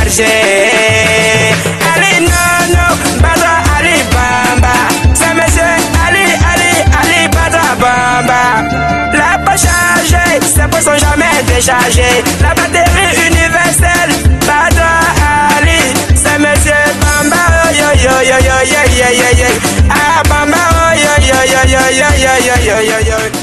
charger. Ali Nono, Bada Ali Bamba. C'est monsieur Ali Bada Bamba. La pas chargée, ses poches sont jamais déchargées. La batterie universelle, Bada Ali. C'est monsieur Bamba, yo yo yo yo yo yo yo yo. Ah Bamba, yo yo yo yo yo yo yo yo yo.